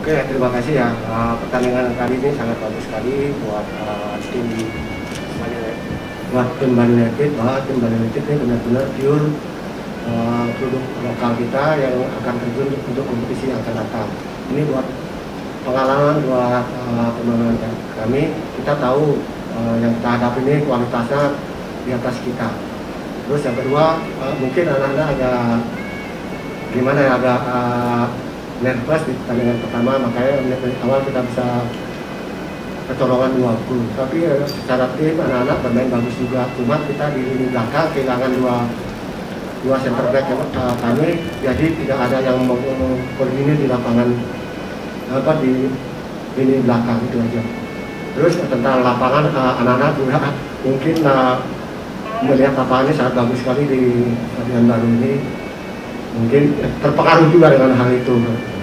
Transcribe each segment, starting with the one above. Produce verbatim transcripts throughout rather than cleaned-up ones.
Oke, terima kasih ya. Uh, pertandingan kali ini sangat bagus sekali buat uh, tim Bali United. Buat tim Bali United, bahwa tim Bali United ini benar-benar pure uh, produk lokal kita yang akan terjun untuk kompetisi yang akan datang. Ini buat pengalaman buat uh, pemain kami. Kita tahu uh, yang kita hadapi ini kualitasnya di atas kita. Terus yang kedua, uh, mungkin anak-anak agak gimana ya, agak uh, nervous di pertandingan pertama, makanya menit awal kita bisa kecolongan dua gol. Tapi uh, secara tim anak-anak bermain bagus juga. Cuma kita di lini belakang kehilangan dua dua center back uh, kami, jadi tidak ada yang koordinir di lapangan apa di lini belakang, itu aja. Terus tentang lapangan, uh, anak-anak juga mungkin uh, melihat lapangannya sangat bagus sekali di stadion baru ini. Mungkin terpengaruh juga dengan hal itu.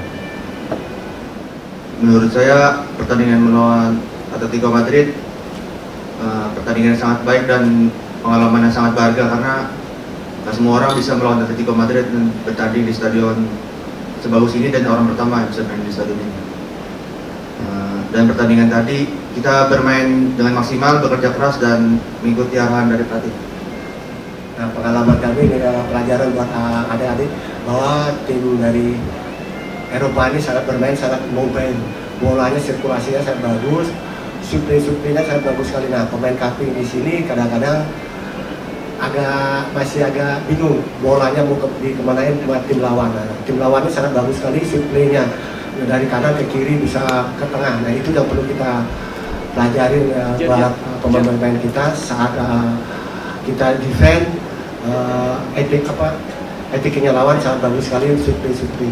Menurut saya pertandingan melawan Atletico Madrid uh, pertandingan yang sangat baik dan pengalaman yang sangat berharga, karena tak semua orang bisa melawan Atletico Madrid dan bertanding di stadion sebagus ini, dan orang pertama yang bisa main di stadion ini. Uh, dan pertandingan tadi kita bermain dengan maksimal, bekerja keras dan mengikuti arahan dari pelatih. Nah, pengalaman kami ini adalah pelajaran buat adik-adik bahwa tim dari Eropa ini sangat bermain sangat mobile, bolanya sirkulasinya sangat bagus, suplai-suplainya sangat bagus sekali. Nah, pemain kami di sini kadang-kadang agak masih agak bingung bolanya mau ke, di kemanain buat tim lawan. Nah, tim lawan ini sangat bagus sekali suplainya, dari kanan ke kiri bisa ke tengah. Nah, itu yang perlu kita pelajarin uh, buat uh, pemain-pemain kita saat uh, kita defend. Uh, etik apa etiknya lawan sangat bagus sekali, suplai-suplai.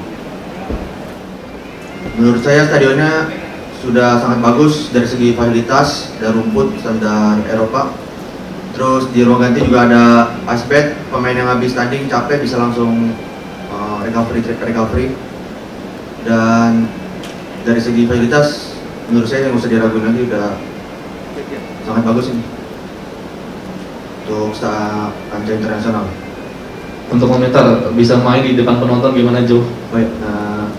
Menurut saya stadionnya sudah sangat bagus dari segi fasilitas dan rumput standar Eropa. Terus di ruang ganti juga ada ice bed, pemain yang habis tanding capek bisa langsung uh, recovery recovery. Dan dari segi fasilitas menurut saya yang usah diragukan lagi, udah sangat bagus ini untuk kancah internasional. Untuk komentar, bisa main di depan penonton gimana, Jo? Baik, nah,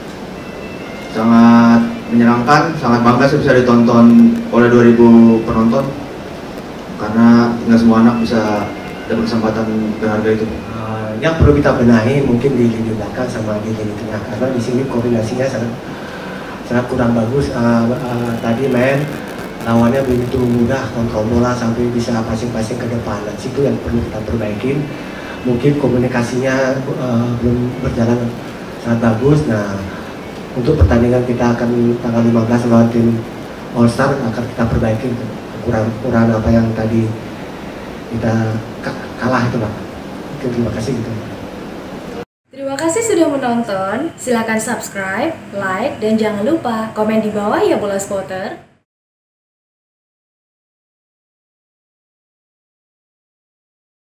sangat menyenangkan, sangat bangga sih bisa ditonton oleh dua ribu penonton, karena tidak semua anak bisa dapat kesempatan berharga itu. Uh, yang perlu kita benahi mungkin di lini belakang sama di lini tengah, karena di sini koordinasinya sangat sangat kurang bagus. Uh, uh, tadi main lawannya begitu mudah kontrol bola sampai bisa passing-passing ke depan. Nah, situ yang perlu kita perbaikin. Mungkin komunikasinya uh, belum berjalan sangat bagus. Nah, untuk pertandingan kita akan tanggal lima belas lawan tim All Star akan kita perbaiki kekurangan apa yang tadi kita kalah itu, Pak. Terima kasih gitu. Terima kasih sudah menonton. Silakan subscribe, like, dan jangan lupa komen di bawah ya, Bola Spotter.